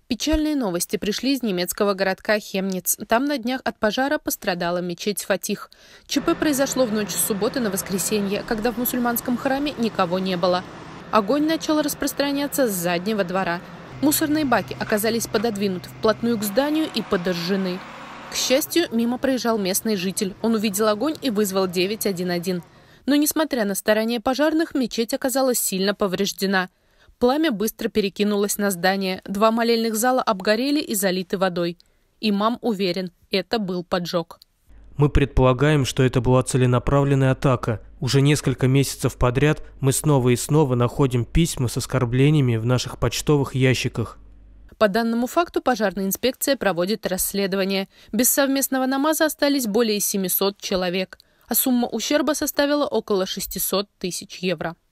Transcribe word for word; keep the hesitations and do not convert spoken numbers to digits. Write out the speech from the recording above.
Печальные новости пришли из немецкого городка Хемниц. Там на днях от пожара пострадала мечеть Фатих. ЧП произошло в ночь с субботы на воскресенье, когда в мусульманском храме никого не было. Огонь начал распространяться с заднего двора. Мусорные баки оказались пододвинуты вплотную к зданию и подожжены. К счастью, мимо проезжал местный житель. Он увидел огонь и вызвал девять один один. Но, несмотря на старания пожарных, мечеть оказалась сильно повреждена. Пламя быстро перекинулось на здание. Два молельных зала обгорели и залиты водой. Имам уверен, это был поджог. Мы предполагаем, что это была целенаправленная атака. Уже несколько месяцев подряд мы снова и снова находим письма с оскорблениями в наших почтовых ящиках. По данному факту пожарная инспекция проводит расследование. Без совместного намаза остались более семисот человек, а сумма ущерба составила около шестисот тысяч евро.